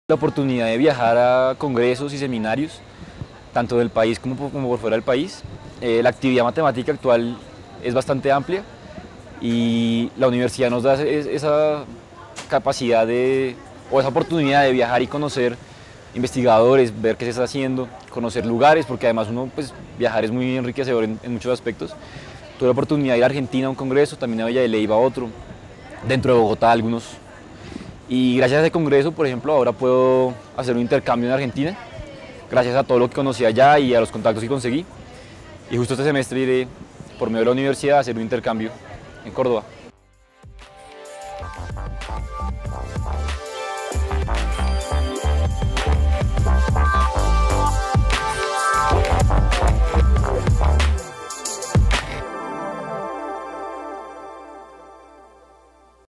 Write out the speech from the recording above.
La oportunidad de viajar a congresos y seminarios, tanto del país como por fuera del país. La actividad matemática actual es bastante amplia y la universidad nos da esa capacidad o esa oportunidad de viajar y conocer investigadores, ver qué se está haciendo, conocer lugares, porque además pues, viajar es muy enriquecedor en muchos aspectos. Tuve la oportunidad de ir a Argentina a un congreso, también a Villa de Leyva a otro, dentro de Bogotá algunos. Y gracias a ese congreso, por ejemplo, ahora puedo hacer un intercambio en Argentina, gracias a todo lo que conocí allá y a los contactos que conseguí. Y justo este semestre iré, por medio de la universidad, a hacer un intercambio en Córdoba.